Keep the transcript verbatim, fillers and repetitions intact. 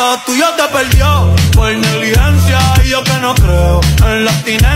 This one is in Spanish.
tuyo te perdió por negligencia y yo que no creo en la abstinencia.